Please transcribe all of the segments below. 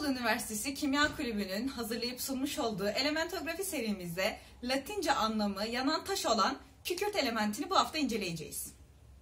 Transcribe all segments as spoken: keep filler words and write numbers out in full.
İstanbul Üniversitesi Kimya Kulübü'nün hazırlayıp sunmuş olduğu elementografi serimizde Latince anlamı yanan taş olan kükürt elementini bu hafta inceleyeceğiz.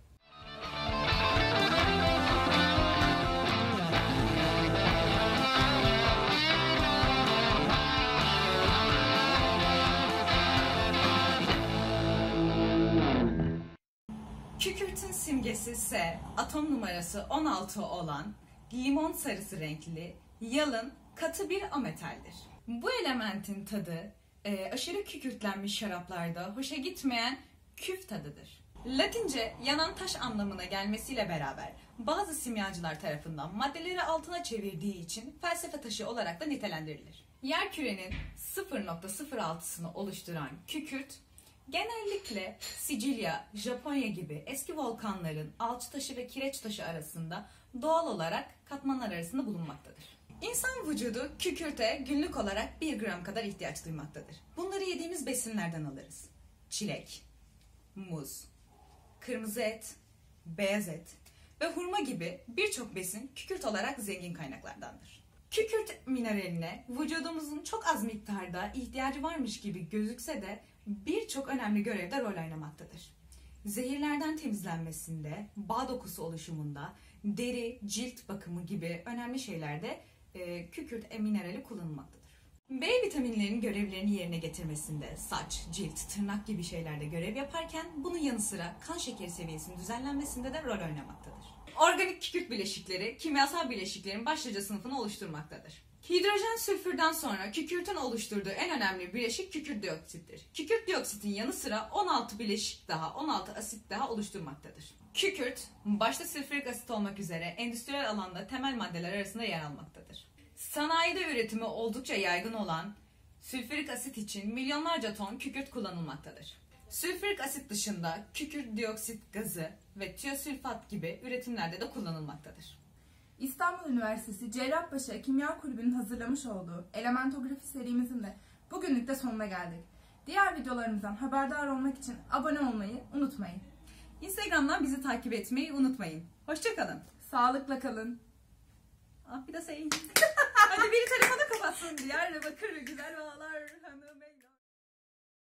Kükürtün simgesi S, atom numarası on altı olan limon sarısı renkli, yalın, katı bir ametaldir. Bu elementin tadı e, aşırı kükürtlenmiş şaraplarda hoşa gitmeyen küf tadıdır. Latince yanan taş anlamına gelmesiyle beraber bazı simyacılar tarafından maddeleri altına çevirdiği için felsefe taşı olarak da nitelendirilir. Yerkürenin sıfır nokta sıfır altısını oluşturan kükürt, genellikle Sicilya, Japonya gibi eski volkanların alçı taşı ve kireç taşı arasında doğal olarak katmanlar arasında bulunmaktadır. İnsan vücudu kükürte günlük olarak bir gram kadar ihtiyaç duymaktadır. Bunları yediğimiz besinlerden alırız. Çilek, muz, kırmızı et, beyaz et ve hurma gibi birçok besin kükürt olarak zengin kaynaklardandır. Kükürt mineraline vücudumuzun çok az miktarda ihtiyacı varmış gibi gözükse de birçok önemli görevde rol oynamaktadır. Zehirlerden temizlenmesinde, bağ dokusu oluşumunda, deri, cilt bakımı gibi önemli şeylerde e, kükürt minerali kullanılmaktadır. B vitaminlerinin görevlerini yerine getirmesinde saç, cilt, tırnak gibi şeylerde görev yaparken bunun yanı sıra kan şekeri seviyesinin düzenlenmesinde de rol oynamaktadır. Organik kükürt bileşikleri kimyasal bileşiklerin başlıca sınıfını oluşturmaktadır. Hidrojen sülfürden sonra kükürtün oluşturduğu en önemli bileşik kükürt dioksittir. Kükürt dioksitin yanı sıra on altı bileşik daha, on altı asit daha oluşturmaktadır. Kükürt, başta sülfürik asit olmak üzere endüstriyel alanda temel maddeler arasında yer almaktadır. Sanayide üretimi oldukça yaygın olan sülfürik asit için milyonlarca ton kükürt kullanılmaktadır. Sülfürik asit dışında kükürt dioksit gazı ve tiosülfat gibi üretimlerde de kullanılmaktadır. İstanbul Üniversitesi Cerrahpaşa Kimya Kulübü'nün hazırlamış olduğu elementografi serimizin de bugünlük de sonuna geldik. Diğer videolarımızdan haberdar olmak için abone olmayı unutmayın. Instagram'dan bizi takip etmeyi unutmayın. Hoşça kalın. Sağlıkla kalın. Ah bir de sayın. Hadi biri telefonu kapatsın. Diyarbakır güzel bağlar hanım.